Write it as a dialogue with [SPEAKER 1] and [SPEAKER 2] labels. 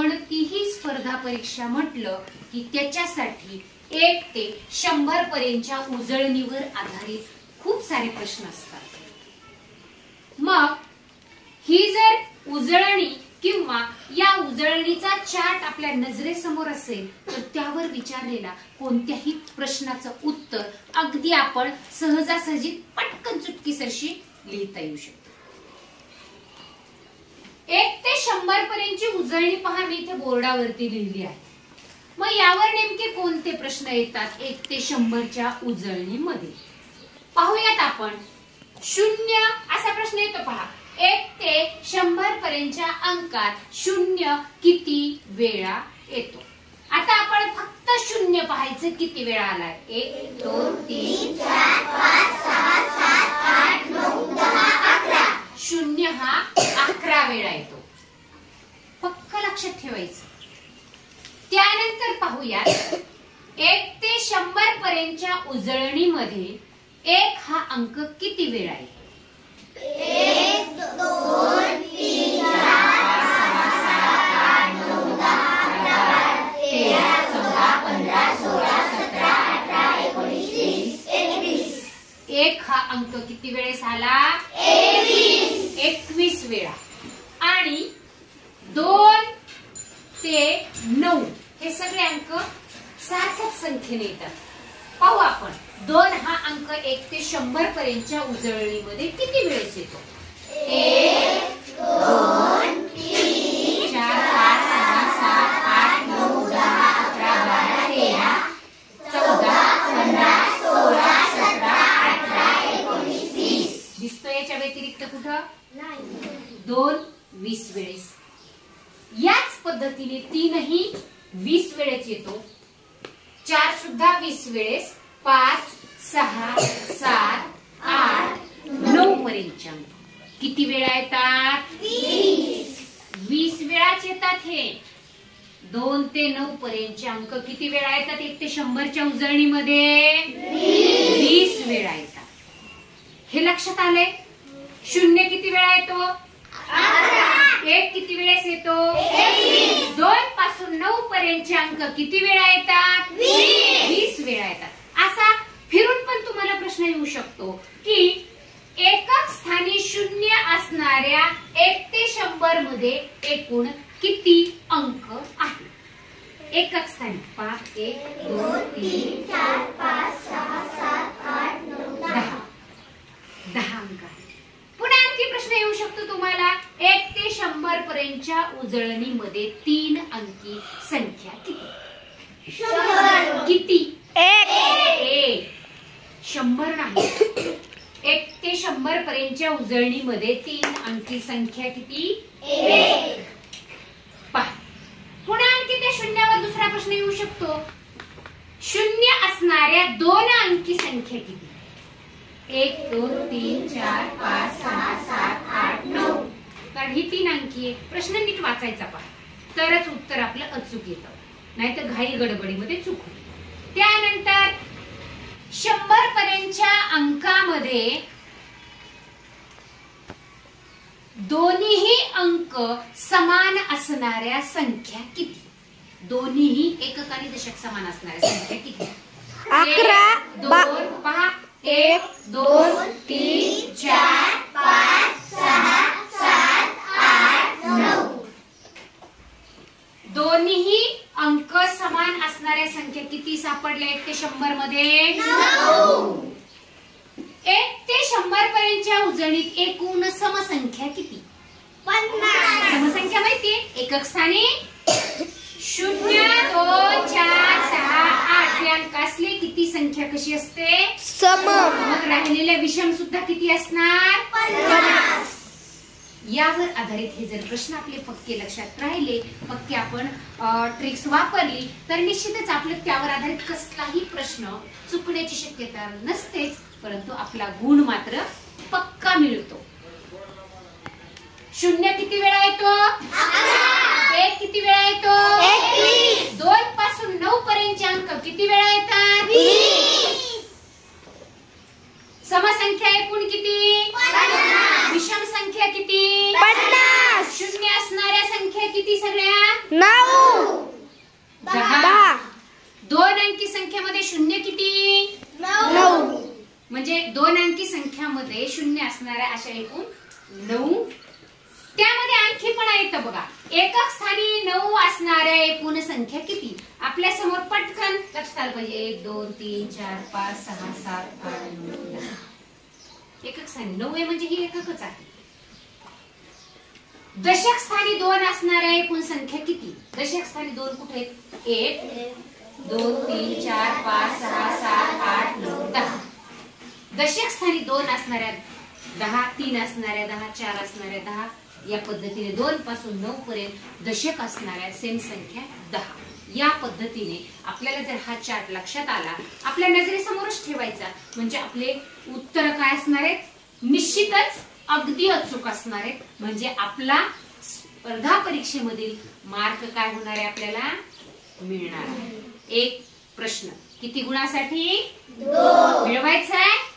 [SPEAKER 1] कोणतीही स्पर्धा परीक्षा म्हटलं की त्याच्यासाठी 1 ते 100 पर्यंतच्या उजळणीवर आधारित खूप सारे प्रश्न असतात। मग ही जर उजळणी किंवा या उजळणीचा चार्ट आपल्या नजरेसमोर असेल तर त्यावर विचारलेला कोणत्याही प्रश्नाचं उत्तर अगदी आपण सहजासहजी पटकन चुटकीसरशी लिहिता येऊ शकतो। 1 ते 100 पर्यंतची उजळणी पहा, मी इथे बोर्डावरती लिहिली आहे। मग यावर नेमके कोणते प्रश्न येतात 1 ते 100च्या उजळणीमध्ये पाहूयात आपण। 0 असा प्रश्न येतो पहा, 1 ते 100 पर्यंतच्या अंकात 0 किती वेळा येतो। आता आपण फक्त 0 पाहायचं किती वेळा आलाय। 1 2 3 4 5 6 7 8 9 10 11। 0 हा 11 वेळा येतो, पक्क लक्षात ठेवायचं। त्यानंतर पाहूया 1 ते 100 पर्यंतच्या उजळणीमध्ये 1 हा अंक किती वेळा येतो। 1 2 3 4 5 6 7 8 9 10 11 12 13 14 15 16 17 18 19 20 21। 1 हा अंक किती वेळेस आला? 21 वेळा। आणि 2 ते 9 हे सगळे अंक सारख्याच संख्येने येतात। पाहू आपण 2 हा अंक 1 ते 100 पर्यंतच्या उजळणीमध्ये किती वेळेस येतो। 1 2 3 4 5 6 7 8 9 10 11 12 13 14 15 16 17 18 19 20। दिसतो याच्या व्यतिरिक्त कुठं नाही। 2 20 वेळेस। याच पद्धतीने 3 ही 20 वेळेस येतो, 4 सुद्धा 20 वेळेस, 5 6 7 8 9 पर्यंतचे अंक किती वेळा येतात? 20 वेळाच येतात। हे 2 ते 9 पर्यंतचे अंक किती वेळा येतात 1 ते 100च्या उजळणीमध्ये? 20 वेळा येतात। हे लक्षात आलंय। 0 किती वेळा येतो? 1 किती वेळेस येतो? 2 पासून 9 पर्यंतचे अंक किती वेळा येतात? 20 वेळा येतात। असा फिरून पण तुम्हाला प्रश्न येऊ शकतो की एकक स्थानी 0 असणाऱ्या 1 ते 100 मध्ये एकूण किती अंक आहेत? एकक स्थानी 5 1 2 3 4 5 6 7 8 9 10 अंक आहेत। पुन्हा आणखी प्रश्न येऊ शकतो तुम्हाला 1 ते 100 पर्यंतच्या उजळणीमध्ये 3 अंकी संख्या किती? 100 किती? 1 100 नाही। 1 ते 100 पर्यंतच्या उजळणीमध्ये 3 अंकी संख्या किती? 1। पहा पुन्हा आणखी त्या शून्यावर दुसरा प्रश्न येऊ शकतो, 0 असणाऱ्या 2 अंकी संख्या किती? 1 2 3 4 5 6 7 8 9। कारण ही 3 अंकी आहे। प्रश्न नीट वाचायचा पहा, तरच उत्तर आपलं अचूक येतं, नाहीतर घाई गडबडीमध्ये चूक होते। त्यानंतर 100 पर्यंतच्या अंकामध्ये दोन्हीही अंक समान असणाऱ्या संख्या किती? दोन्हीही एकक आणि दशक समान असणाऱ्या संख्या किती?
[SPEAKER 2] 11
[SPEAKER 1] 2 पहा 1 2 3 4 5 6 7 8 9। दोन्हीही अंक समान असणाऱ्या संख्या किती सापडल्या 1 ते 100 मध्ये? 9। 1 ते 100 पर्यंतच्या उजळणीत एकूण समसंख्या किती? 50। समसंख्या माहितीये? एकक स्थानी 0 2 4 6 8 हे अंक असले किती संख्या कशी असते?
[SPEAKER 2] सम।
[SPEAKER 1] मग राहिलेल्या विषम सुद्धा किती असणार? 50। यावर आधारित हे जर प्रश्न आपले पक्के लक्षात राहिले, पक्के आपण ट्रिक्स वापरली तर निश्चितच आपलं त्यावर आधारित कसलाही प्रश्न चुकण्याची शक्यता नसतेच, परंतु आपला गुण मात्र पक्का मिळतो। 0 किती वेळा येतो? 1 किती वेळा येतो?
[SPEAKER 2] 21।
[SPEAKER 1] 2 पासून 9 पर्यंतचे अंक किती वेळा येतात? 20। समसंख्या एकूण किती? 50। विषम संख्या किती?
[SPEAKER 2] 50।
[SPEAKER 1] 0 असणाऱ्या संख्या किती सगळ्या?
[SPEAKER 2] 9
[SPEAKER 1] 10. 2 अंकी संख्येमध्ये शून्य किती?
[SPEAKER 2] 9
[SPEAKER 1] म्हणजे 2 अंकी संख्यामध्ये शून्य असणाऱ्या अशा एकूण 9. त्यामध्ये आणखी पण येतं बघा, एकक स्थानी 9 असणाऱ्या एकूण संख्या किती? आपल्या समोर पटकन लक्षात आलं पाहिजे. 1 2 3 4 5 6 7 8 9 10. एकक स्थानी 9 आहे म्हणजे ही एककच आहे. दशक स्थानी 2 असणाऱ्या एकूण संख्या किती? दशक स्थानी 2 कुठे आहेत? 1 2 3 4 5 6 7 8 9 10. दशक स्थानी 2 असणाऱ्या 10, 3 असणाऱ्या 10, 4 असणाऱ्या 10, या पद्धतीने 2 पासून 9 पर्यंत दशक असणाऱ्या सेम संख्या 10. या पद्धतीने आपल्याला जर हा चार्ट लक्षात आला, आपल्या नजरेसमोरच ठेवायचा, म्हणजे आपले उत्तर काय असणार आहेत? निश्चितच अगदी अचूक असणार आहेत. म्हणजे आपला स्पर्धा परीक्षेमधील मार्क काय होणार आहे? आपल्याला मिळणार आहे. एक प्रश्न किती गुणासाठी? 2 मिळवायचा आहे.